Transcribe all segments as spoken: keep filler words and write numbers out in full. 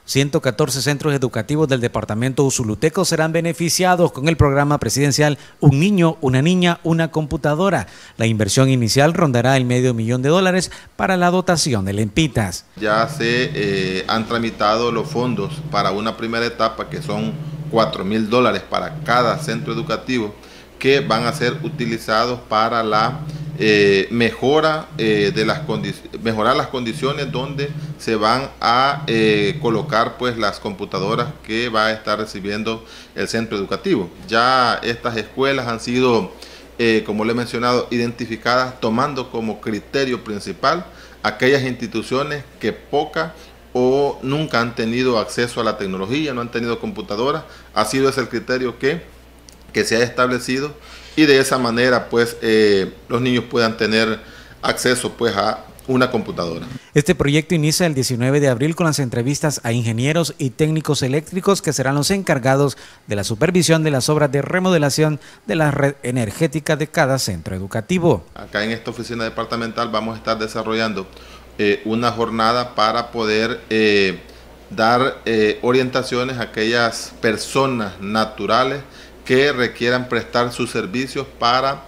ciento catorce centros educativos del departamento Usuluteco serán beneficiados con el programa presidencial Un Niño, Una Niña, Una Computadora. La inversión inicial rondará el medio millón de dólares para la dotación de lempitas. Ya se eh, han tramitado los fondos para una primera etapa que son cuatro mil dólares para cada centro educativo, que van a ser utilizados para la eh, mejora eh, de las mejorar las condiciones donde se van a eh, colocar pues las computadoras que va a estar recibiendo el centro educativo. Ya estas escuelas han sido, eh, como le he mencionado, identificadas tomando como criterio principal aquellas instituciones que poca o nunca han tenido acceso a la tecnología, no han tenido computadoras. Ha sido ese el criterio que que se ha establecido, y de esa manera pues eh, los niños puedan tener acceso pues a una computadora. Este proyecto inicia el diecinueve de abril con las entrevistas a ingenieros y técnicos eléctricos que serán los encargados de la supervisión de las obras de remodelación de la red energética de cada centro educativo. Acá en esta oficina departamental vamos a estar desarrollando eh, una jornada para poder eh, dar eh, orientaciones a aquellas personas naturales que requieran prestar sus servicios para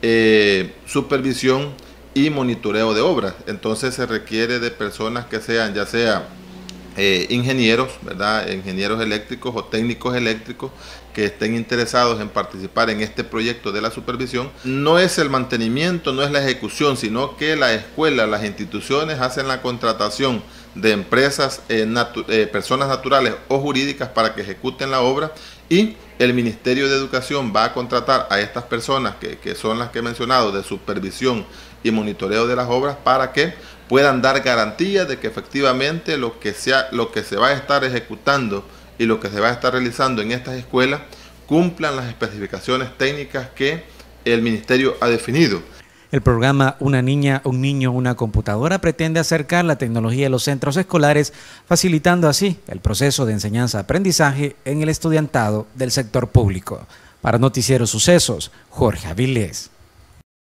eh, supervisión y monitoreo de obras. Entonces se requiere de personas que sean ya sea eh, ingenieros, ¿verdad? Ingenieros eléctricos o técnicos eléctricos que estén interesados en participar en este proyecto de la supervisión. No es el mantenimiento, no es la ejecución, sino que la escuela, las instituciones hacen la contratación de empresas, eh, natu eh, personas naturales o jurídicas para que ejecuten la obra, y el Ministerio de Educación va a contratar a estas personas que, que son las que he mencionado de supervisión y monitoreo de las obras para que puedan dar garantía de que efectivamente lo que, sea, lo que se va a estar ejecutando y lo que se va a estar realizando en estas escuelas cumplan las especificaciones técnicas que el Ministerio ha definido. El programa Una Niña, Un Niño, Una Computadora pretende acercar la tecnología a los centros escolares, facilitando así el proceso de enseñanza-aprendizaje en el estudiantado del sector público. Para Noticiero Sucesos, Jorge Avilés.